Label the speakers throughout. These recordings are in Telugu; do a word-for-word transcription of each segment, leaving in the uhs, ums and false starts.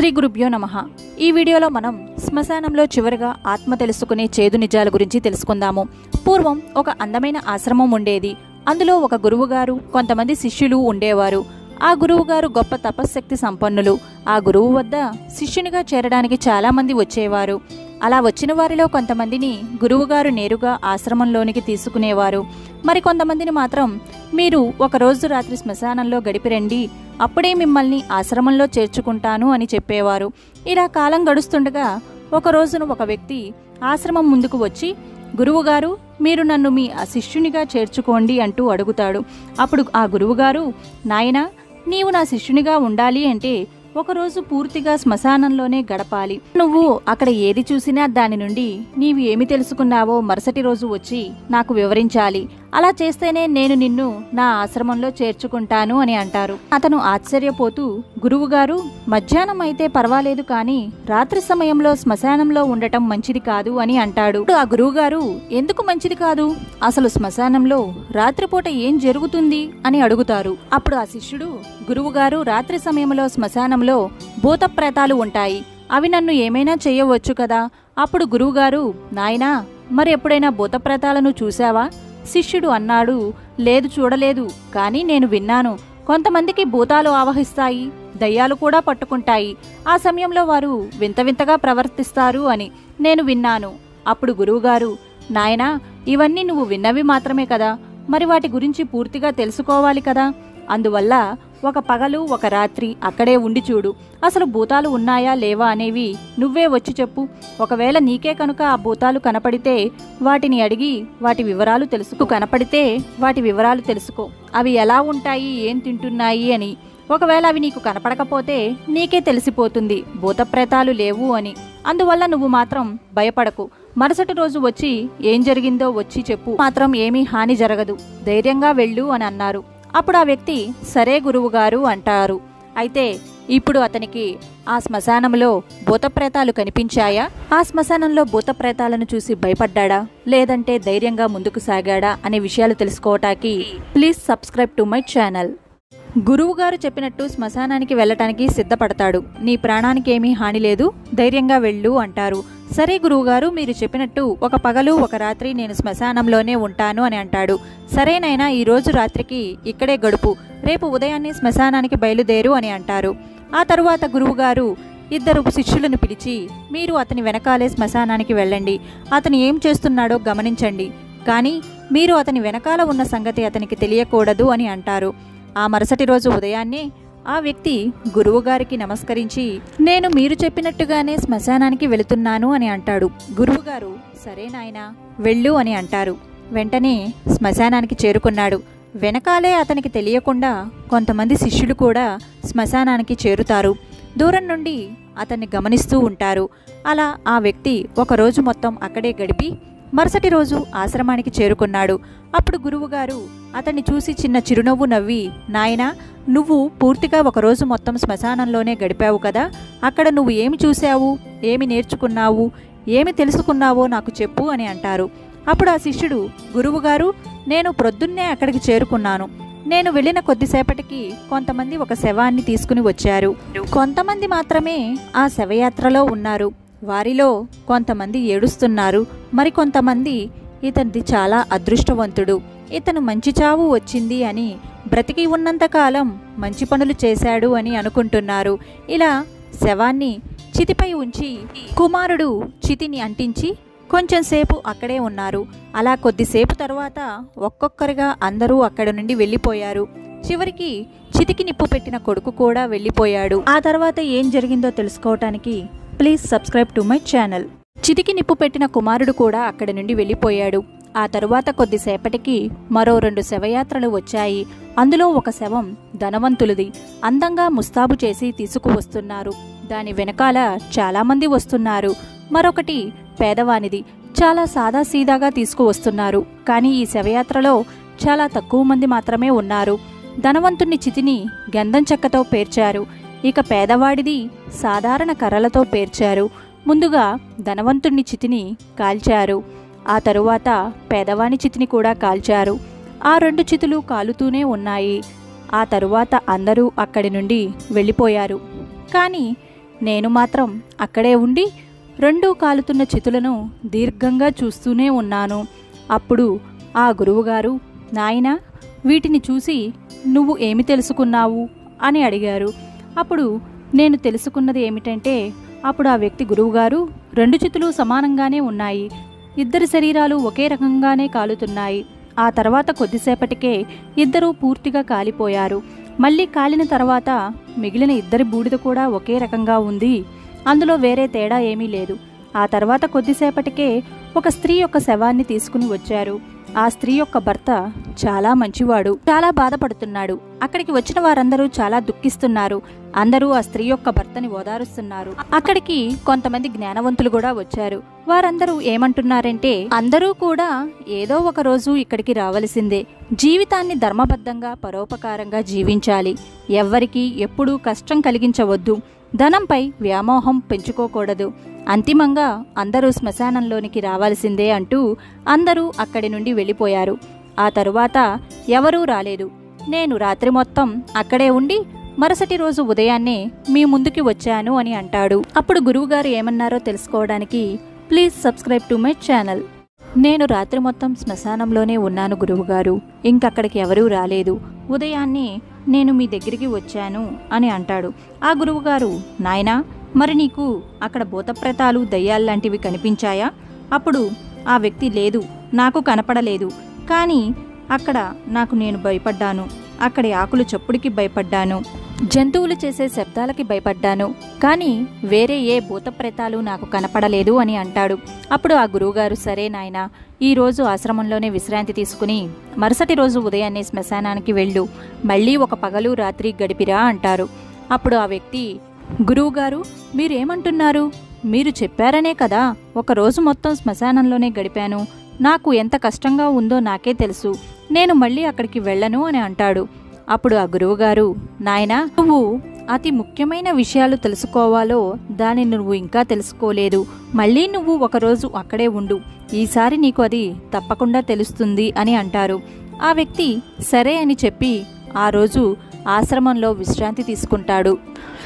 Speaker 1: శ్రీ గురుభ్యో నమః. ఈ వీడియోలో మనం శ్మశానంలో చివరిగా ఆత్మ తెలుసుకునే చేదు నిజాల గురించి తెలుసుకుందాము. పూర్వం ఒక అందమైన ఆశ్రమం ఉండేది. అందులో ఒక గురువుగారు, కొంతమంది శిష్యులు ఉండేవారు. ఆ గురువుగారు గొప్ప తపశ్శక్తి సంపన్నులు. ఆ గురువు వద్ద శిష్యునిగా చేరడానికి చాలామంది వచ్చేవారు. అలా వచ్చిన వారిలో కొంతమందిని గురువుగారు నేరుగా ఆశ్రమంలోనికి తీసుకునేవారు. మరి కొంతమందిని మాత్రం మీరు ఒకరోజు రాత్రి శ్మశానంలో గడిపిరండి, అప్పుడే మిమ్మల్ని ఆశ్రమంలో చేర్చుకుంటాను అని చెప్పేవారు. ఇలా కాలం గడుస్తుండగా ఒక రోజున ఒక వ్యక్తి ఆశ్రమం ముందుకు వచ్చి, గురువుగారు, మీరు నన్ను మీ శిష్యునిగా చేర్చుకోండి అంటూ అడుగుతాడు. అప్పుడు ఆ గురువుగారు, నాయనా, నీవు నా శిష్యునిగా ఉండాలి అంటే ఒకరోజు పూర్తిగా శ్మశానంలోనే గడపాలి. నువ్వు అక్కడ ఏది చూసినా దాని నుండి నీవు ఏమి తెలుసుకున్నావో మరుసటి రోజు వచ్చి నాకు వివరించాలి. అలా చేస్తేనే నేను నిన్ను నా ఆశ్రమంలో చేర్చుకుంటాను అని అంటారు. అతను ఆశ్చర్యపోతూ, గురువుగారు, మధ్యాహ్నం అయితే పర్వాలేదు, కానీ రాత్రి సమయంలో శ్మశానంలో ఉండటం మంచిది కాదు అని అంటాడు. ఆ గురువుగారు, ఎందుకు మంచిది కాదు? అసలు శ్మశానంలో రాత్రిపూట ఏం జరుగుతుంది అని అడుగుతారు. అప్పుడు ఆ శిష్యుడు, గురువుగారు, రాత్రి సమయంలో శ్మశానంలో భూత ప్రేతాలు ఉంటాయి. అవి నన్ను ఏమైనా చేయవచ్చు కదా. అప్పుడు గురువుగారు, నాయనా, మరి ఎప్పుడైనా భూత ప్రేతాలను చూశావా? శిష్యుడు అన్నాడు, లేదు, చూడలేదు, కానీ నేను విన్నాను. కొంతమందికి భూతాలు ఆవహిస్తాయి, దయ్యాలు కూడా పట్టుకుంటాయి. ఆ సమయంలో వారు వింత వింతగా ప్రవర్తిస్తారు అని నేను విన్నాను. అప్పుడు గురువుగారు, నాయనా, ఇవన్నీ నువ్వు విన్నవి మాత్రమే కదా, మరి వాటి గురించి పూర్తిగా తెలుసుకోవాలి కదా. అందువల్ల ఒక పగలు ఒక రాత్రి అక్కడే ఉండి చూడు. అసలు భూతాలు ఉన్నాయా లేవా అనేవి నువ్వే వచ్చి చెప్పు. ఒకవేళ నీకే కనుక ఆ భూతాలు కనపడితే వాటిని అడిగి వాటి వివరాలు తెలుసుకో. కనపడితే వాటి వివరాలు తెలుసుకో, అవి ఎలా ఉంటాయి, ఏం తింటున్నాయి అని. ఒకవేళ అవి నీకు కనపడకపోతే నీకే తెలిసిపోతుంది భూతప్రేతాలు లేవు అని. అందువల్ల నువ్వు మాత్రం భయపడకు. మరుసటి రోజు వచ్చి ఏం జరిగిందో వచ్చి చెప్పు, మాత్రం ఏమీ హాని జరగదు, ధైర్యంగా వెళ్ళు అని అన్నారు. అప్పుడు ఆ వ్యక్తి, సరే గురువుగారు అంటారు. అయితే ఇప్పుడు అతనికి ఆ శ్మశానంలో భూతప్రేతాలు కనిపించాయా? ఆ శ్మశానంలో భూతప్రేతాలను చూసి భయపడ్డా, లేదంటే ధైర్యంగా ముందుకు సాగాడా అనే విషయాలు తెలుసుకోవటానికి please subscribe to my channel. గురువుగారు చెప్పినట్టు శ్మశానానికి వెళ్ళటానికి సిద్ధపడతాడు. నీ ప్రాణానికి ఏమీ హాని లేదు, ధైర్యంగా వెళ్ళు అంటారు. సరే గురువుగారు, మీరు చెప్పినట్టు ఒక పగలు ఒక రాత్రి నేను శ్మశానంలోనే ఉంటాను అని అంటాడు. సరేనైనా, ఈరోజు రాత్రికి ఇక్కడే గడుపు, రేపు ఉదయాన్నే శ్మశానానికి బయలుదేరు అని అంటారు. ఆ తరువాత గురువుగారు ఇద్దరు శిష్యులను పిలిచి, మీరు అతని వెనకాలే శ్మశానానికి వెళ్ళండి, అతను ఏం చేస్తున్నాడో గమనించండి, కానీ మీరు అతని వెనకాల ఉన్న సంగతి అతనికి తెలియకూడదు అని అంటారు. ఆ మరుసటి రోజు ఉదయాన్నే ఆ వ్యక్తి గురువుగారికి నమస్కరించి, నేను మీరు చెప్పినట్టుగానే శ్మశానానికి వెళుతున్నాను అని అంటాడు. గురువుగారు, సరే నాయనా, వెళ్ళు అని అంటారు. వెంటనే శ్మశానానికి చేరుకున్నాడు. వెనకాలే అతనికి తెలియకుండా కొంతమంది శిష్యులు కూడా శ్మశానానికి చేరుతారు. దూరం నుండి అతన్ని గమనిస్తూ ఉంటారు. అలా ఆ వ్యక్తి ఒకరోజు మొత్తం అక్కడే గడిపి మరుసటి రోజు ఆశ్రమానికి చేరుకున్నాడు. అప్పుడు గురువుగారు అతన్ని చూసి చిన్న చిరునవ్వు నవ్వి, నాయనా, నువ్వు పూర్తిగా ఒకరోజు మొత్తం శ్మశానంలోనే గడిపావు కదా, అక్కడ నువ్వు ఏమి చూశావు, ఏమి నేర్చుకున్నావు, ఏమి తెలుసుకున్నావో నాకు చెప్పు అని అంటారు. అప్పుడు ఆ శిష్యుడు, గురువుగారు, నేను ప్రొద్దున్నే అక్కడికి చేరుకున్నాను. నేను వెళ్ళిన కొద్దిసేపటికి కొంతమంది ఒక శవాన్ని తీసుకుని వచ్చారు. కొంతమంది మాత్రమే ఆ శవయాత్రలో ఉన్నారు. వారిలో కొంతమంది ఏడుస్తున్నారు, మరికొంతమంది ఇతనిది చాలా అదృష్టవంతుడు, ఇతను మంచి చావు వచ్చింది అని, బ్రతికి ఉన్నంతకాలం మంచి పనులు చేశాడు అని అనుకుంటున్నారు. ఇలా శవాన్ని చితిపై ఉంచి కుమారుడు చితిని అంటించి కొంచెం సేపు అక్కడే ఉన్నారు. అలా కొద్దిసేపు తర్వాత ఒక్కొక్కరిగా అందరూ అక్కడ నుండి వెళ్ళిపోయారు. చివరికి చితికి నిప్పు పెట్టిన కొడుకు కూడా వెళ్ళిపోయాడు. ఆ తర్వాత ఏం జరిగిందో తెలుసుకోవటానికి please subscribe to my channel. చితికి నిప్పు పెట్టిన కుమారుడు కూడా అక్కడి నుండి వెళ్ళిపోయాడు. ఆ తరువాత కొద్దిసేపటికి మరో రెండు శవయాత్రలు వచ్చాయి. అందులో ఒక శవం ధనవంతులది, అందంగా ముస్తాబు చేసి తీసుకువస్తున్నారు. దాని వెనకాల చాలామంది వస్తున్నారు. మరొకటి పేదవానిది, చాలా సాదాసీదాగా తీసుకువస్తున్నారు. కానీ ఈ శవయాత్రలో చాలా తక్కువ మంది మాత్రమే ఉన్నారు. ధనవంతుని చితిని గంధం చెక్కతో పేర్చారు. ఇక పేదవాడిది సాధారణ కర్రలతో పేర్చారు. ముందుగా ధనవంతుని చితిని కాల్చారు. ఆ తరువాత పేదవాని చితిని కూడా కాల్చారు. ఆ రెండు చితులు కాలుతూనే ఉన్నాయి. ఆ తరువాత అందరూ అక్కడి నుండి వెళ్ళిపోయారు. కానీ నేను మాత్రం అక్కడే ఉండి రెండూ కాలుతున్న చితులను దీర్ఘంగా చూస్తూనే ఉన్నాను. అప్పుడు ఆ గురువుగారు, నాయనా, వీటిని చూసి నువ్వు ఏమి తెలుసుకున్నావు అని అడిగారు. అప్పుడు నేను తెలుసుకున్నది ఏమిటంటే, అప్పుడు ఆ వ్యక్తి, గురువుగారు, రెండు చితులు సమానంగానే ఉన్నాయి, ఇద్దరి శరీరాలు ఒకే రకంగానే కాలుతున్నాయి. ఆ తర్వాత కొద్దిసేపటికే ఇద్దరూ పూర్తిగా కాలిపోయారు. మళ్ళీ కాలిన తర్వాత మిగిలిన ఇద్దరి బూడిద కూడా ఒకే రకంగా ఉంది, అందులో వేరే తేడా ఏమీ లేదు. ఆ తర్వాత కొద్దిసేపటికే ఒక స్త్రీ యొక్క శవాన్ని తీసుకుని వచ్చారు. ఆ స్త్రీ యొక్క భర్త చాలా మంచివాడు, చాలా బాధపడుతున్నాడు. అక్కడికి వచ్చిన వారందరూ చాలా దుఃఖిస్తున్నారు. అందరూ ఆ స్త్రీ యొక్క భర్తని ఓదారుస్తున్నారు. అక్కడికి కొంతమంది జ్ఞానవంతులు కూడా వచ్చారు. వారందరూ ఏమంటున్నారంటే, అందరూ కూడా ఏదో ఒక రోజు ఇక్కడికి రావలసిందే. జీవితాన్ని ధర్మబద్ధంగా, పరోపకారంగా జీవించాలి. ఎవ్వరికీ ఎప్పుడూ కష్టం కలిగించవద్దు. ధనంపై వ్యామోహం పెంచుకోకూడదు. అంతిమంగా అందరూ శ్మశానంలోనికి రావాల్సిందే అంటూ అందరూ అక్కడి నుండి వెళ్ళిపోయారు. ఆ తరువాత ఎవరూ రాలేదు. నేను రాత్రి మొత్తం అక్కడే ఉండి మరుసటి రోజు ఉదయాన్నే మీ ముందుకి వచ్చాను అని అంటాడు. అప్పుడు గురువుగారు ఏమన్నారో తెలుసుకోవడానికి please subscribe to my channel. నేను రాత్రి మొత్తం శ్మశానంలోనే ఉన్నాను గురువుగారు, ఇంకక్కడికి ఎవరూ రాలేదు. ఉదయాన్నే నేను మీ దగ్గరికి వచ్చాను అని అంటాడు. ఆ గురువుగారు, నాయనా, మరి నీకు అక్కడ భూతప్రేతాలు, దయ్యాల్లాంటివి కనిపించాయా? అప్పుడు ఆ వ్యక్తి, లేదు, నాకు కనపడలేదు. కానీ అక్కడ నాకు నేను భయపడ్డాను. అక్కడి ఆకులు చప్పుడికి భయపడ్డాను, జంతువులు చేసే శబ్దాలకి భయపడ్డాను. కానీ వేరే ఏ భూతప్రేతాలు నాకు కనపడలేదు అని అంటాడు. అప్పుడు ఆ గురువుగారు, సరే నాయనా, ఈరోజు ఆశ్రమంలోనే విశ్రాంతి తీసుకుని మరుసటి రోజు ఉదయాన్నే శ్మశానానికి వెళ్ళు. మళ్ళీ ఒక పగలు రాత్రి గడిపిరా అంటారు. అప్పుడు ఆ వ్యక్తి, గురువుగారు, మీరేమంటున్నారు? మీరు చెప్పారనే కదా ఒకరోజు మొత్తం శ్మశానంలోనే గడిపాను. నాకు ఎంత కష్టంగా ఉందో నాకే తెలుసు. నేను మళ్ళీ అక్కడికి వెళ్ళను అని అంటాడు. అప్పుడు ఆ గురువుగారు, నాయనా, నువ్వు అతి ముఖ్యమైన విషయాలు తెలుసుకోవాలో దాన్ని నువ్వు ఇంకా తెలుసుకోలేదు. మళ్ళీ నువ్వు ఒకరోజు అక్కడే ఉండు, ఈసారి నీకు అది తప్పకుండా తెలుస్తుంది అని అంటారు. ఆ వ్యక్తి సరే అని చెప్పి ఆ రోజు ఆశ్రమంలో విశ్రాంతి తీసుకుంటాడు.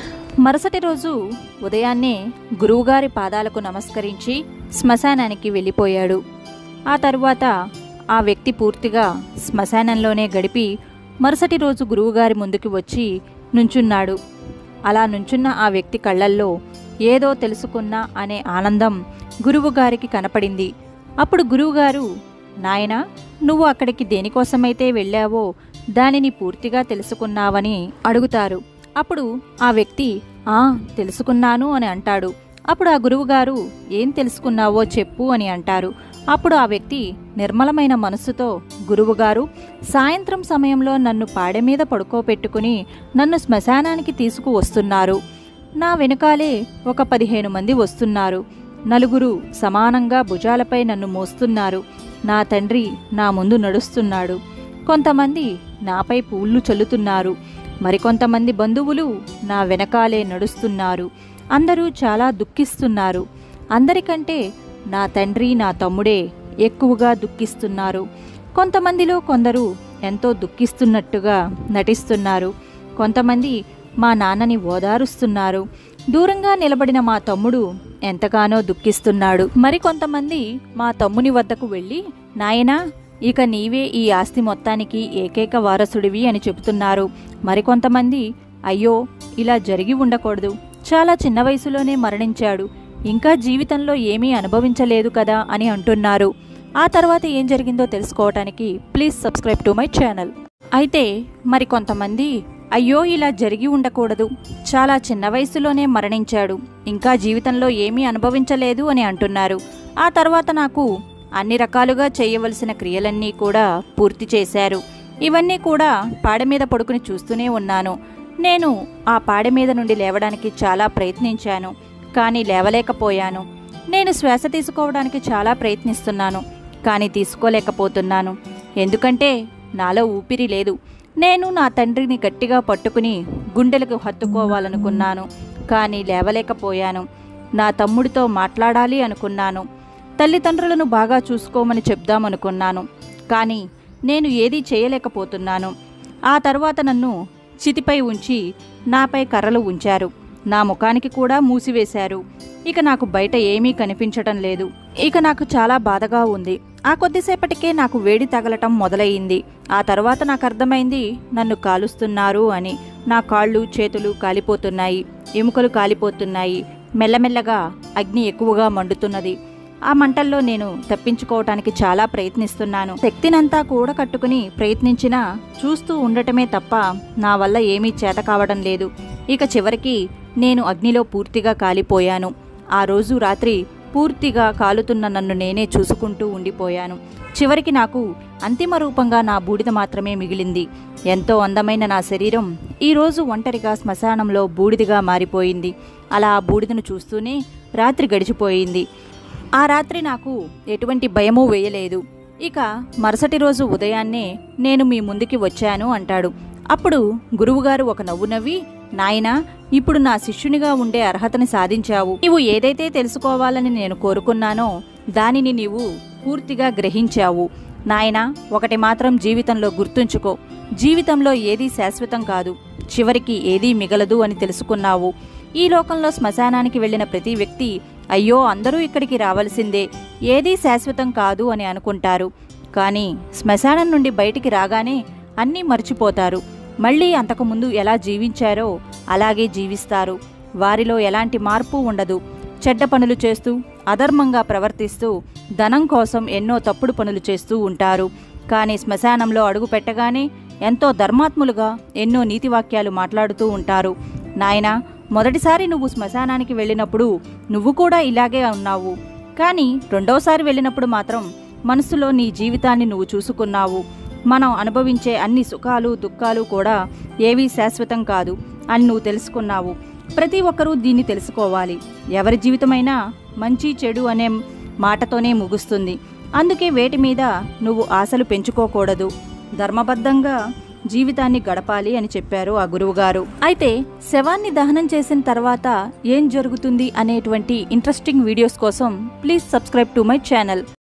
Speaker 1: మరుసటి రోజు ఉదయాన్నే గురువుగారి పాదాలకు నమస్కరించి శ్మశానానికి వెళ్ళిపోయాడు. ఆ తరువాత ఆ వ్యక్తి పూర్తిగా శ్మశానంలోనే గడిపి మరుసటి రోజు గురువుగారి ముందుకు వచ్చి నుంచున్నాడు. అలా నుంచున్న ఆ వ్యక్తి కళ్ళల్లో ఏదో తెలుసుకున్నా అనే ఆనందం గురువుగారికి కనపడింది. అప్పుడు గురువుగారు, నాయనా, నువ్వు అక్కడికి దేనికోసమైతే వెళ్ళావో దానిని పూర్తిగా తెలుసుకున్నావని అడుగుతారు. అప్పుడు ఆ వ్యక్తి, ఆ తెలుసుకున్నాను అని అంటాడు. అప్పుడు ఆ గురువుగారు, ఏం తెలుసుకున్నావో చెప్పు అని అంటారు. అప్పుడు ఆ వ్యక్తి నిర్మలమైన మనస్సుతో, గురువుగారు, సాయంత్రం సమయంలో నన్ను పాడె మీద పడుకోబెట్టుకుని నన్ను శ్మశానానికి తీసుకువస్తున్నారు. నా వెనుకాలే ఒక పదిహేను మంది వస్తున్నారు. నలుగురు సమానంగా భుజాలపై నన్ను మోస్తున్నారు. నా తండ్రి నా ముందు నడుస్తున్నాడు. కొంతమంది నాపై పూళ్ళు చల్లుతున్నారు. మరికొంతమంది బంధువులు నా వెనకాలే నడుస్తున్నారు. అందరూ చాలా దుఃఖిస్తున్నారు. అందరికంటే నా తండ్రి, నా తమ్ముడే ఎక్కువగా దుఃఖిస్తున్నారు. కొంతమందిలో కొందరు ఎంతో దుఃఖిస్తున్నట్టుగా నటిస్తున్నారు. కొంతమంది మా నాన్నని ఓదారుస్తున్నారు. దూరంగా నిలబడిన మా తమ్ముడు ఎంతగానో దుఃఖిస్తున్నాడు. మరికొంతమంది మా తమ్ముని వద్దకు వెళ్ళి, నాయనా, ఇక నీవే ఈ ఆస్తి మొత్తానికి ఏకైక వారసుడివి అని చెబుతున్నారు. మరికొంతమంది, అయ్యో, ఇలా జరిగి ఉండకూడదు, చాలా చిన్న వయసులోనే మరణించాడు, ఇంకా జీవితంలో ఏమీ అనుభవించలేదు కదా అని అంటున్నారు. ఆ తర్వాత ఏం జరిగిందో తెలుసుకోవటానికి please subscribe to my channel. అయితే మరికొంతమంది, అయ్యో, ఇలా జరిగి ఉండకూడదు, చాలా చిన్న వయసులోనే మరణించాడు, ఇంకా జీవితంలో ఏమీ అనుభవించలేదు అని అంటున్నారు. ఆ తర్వాత నాకు అన్ని రకాలుగా చేయవలసిన క్రియలన్నీ కూడా పూర్తి చేశారు. ఇవన్నీ కూడా పాడె మీద పడుకుని చూస్తూనే ఉన్నాను. నేను ఆ పాడె మీద నుండి లేవడానికి చాలా ప్రయత్నించాను, కానీ లేవలేకపోయాను. నేను శ్వాస తీసుకోవడానికి చాలా ప్రయత్నిస్తున్నాను, కానీ తీసుకోలేకపోతున్నాను. ఎందుకంటే నాలో ఊపిరి లేదు. నేను నా తండ్రిని గట్టిగా పట్టుకుని గుండెలకు హత్తుకోవాలనుకున్నాను, కానీ లేవలేకపోయాను. నా తమ్ముడితో మాట్లాడాలి అనుకున్నాను. తల్లిదండ్రులను బాగా చూసుకోమని చెప్దామనుకున్నాను, కానీ నేను ఏదీ చేయలేకపోతున్నాను. ఆ తర్వాత నన్ను చితిపై ఉంచి నాపై కర్రలు ఉంచారు. నా ముఖానికి కూడా మూసివేశారు. ఇక నాకు బయట ఏమీ కనిపించటం లేదు. ఇక నాకు చాలా బాధగా ఉంది. ఆ కొద్దిసేపటికే నాకు వేడి తగలటం మొదలయ్యింది. ఆ తర్వాత నాకు అర్థమైంది నన్ను కాలుస్తున్నారు అని. నా కాళ్ళు చేతులు కాలిపోతున్నాయి, ఎముకలు కాలిపోతున్నాయి. మెల్లమెల్లగా అగ్ని ఎక్కువగా మండుతున్నది. ఆ మంటల్లో నేను తప్పించుకోవటానికి చాలా ప్రయత్నిస్తున్నాను. శక్తినంతా కూడా కట్టుకుని ప్రయత్నించినా చూస్తూ ఉండటమే తప్ప నా వల్ల ఏమీ చేత కావడం లేదు. ఇక చివరికి నేను అగ్నిలో పూర్తిగా కాలిపోయాను. ఆ రోజు రాత్రి పూర్తిగా కాలుతున్న నన్ను నేనే చూసుకుంటూ ఉండిపోయాను. చివరికి నాకు అంతిమ రూపంగా నా బూడిద మాత్రమే మిగిలింది. ఎంతో అందమైన నా శరీరం ఈరోజు ఒంటరిగా శ్మశానంలో బూడిదగా మారిపోయింది. అలా ఆ బూడిదను చూస్తూనే రాత్రి గడిచిపోయింది. ఆ రాత్రి నాకు ఎటువంటి భయమూ వేయలేదు. ఇక మరుసటి రోజు ఉదయాన్నే నేను మీ ముందుకి వచ్చాను అంటాడు. అప్పుడు గురువుగారు ఒక నవ్వు నవ్వి, నాయనా, ఇప్పుడు నా శిష్యునిగా ఉండే అర్హతని సాధించావు. నీవు ఏదైతే తెలుసుకోవాలని నేను కోరుకున్నానో దానిని నీవు పూర్తిగా గ్రహించావు. నాయనా, ఒకటి మాత్రం జీవితంలో గుర్తుంచుకో, జీవితంలో ఏదీ శాశ్వతం కాదు, చివరికి ఏదీ మిగలదు అని తెలుసుకున్నావు. ఈ లోకంలో శ్మశానానికి వెళ్లిన ప్రతి వ్యక్తి అయ్యో అందరూ ఇక్కడికి రావలసిందే, ఏదీ శాశ్వతం కాదు అని అనుకుంటారు. కానీ శ్మశానం నుండి బయటికి రాగానే అన్నీ మర్చిపోతారు. మళ్ళీ అంతకుముందు ఎలా జీవించారో అలాగే జీవిస్తారు. వారిలో ఎలాంటి మార్పు ఉండదు. చెడ్డ పనులు చేస్తూ, అధర్మంగా ప్రవర్తిస్తూ, ధనం కోసం ఎన్నో తప్పుడు పనులు చేస్తూ ఉంటారు. కానీ శ్మశానంలో అడుగు పెట్టగానే ఎంతో ధర్మాత్ములుగా ఎన్నో నీతివాక్యాలు మాట్లాడుతూ ఉంటారు. నాయనా, మొదటిసారి నువ్వు శ్మశానానికి వెళ్ళినప్పుడు నువ్వు కూడా ఇలాగే ఉన్నావు. కానీ రెండోసారి వెళ్ళినప్పుడు మాత్రం మనసులో నీ జీవితాన్ని నువ్వు చూసుకున్నావు. మనం అనుభవించే అన్ని సుఖాలు దుఃఖాలు కూడా ఏవీ శాశ్వతం కాదు అని నువ్వు తెలుసుకున్నావు. ప్రతి ఒక్కరూ దీన్ని తెలుసుకోవాలి. ఎవరి జీవితమైనా మంచి చెడు అనే మాటతోనే ముగుస్తుంది. అందుకే వేటి మీద నువ్వు ఆశలు పెంచుకోకూడదు, ధర్మబద్ధంగా జీవితాన్ని గడపాలి అని చెప్పారు ఆ గురువుగారు. అయితే శవాన్ని దహనం చేసిన తర్వాత ఏం జరుగుతుంది అనేటువంటి ఇంట్రెస్టింగ్ వీడియోస్ కోసం please subscribe to my channel.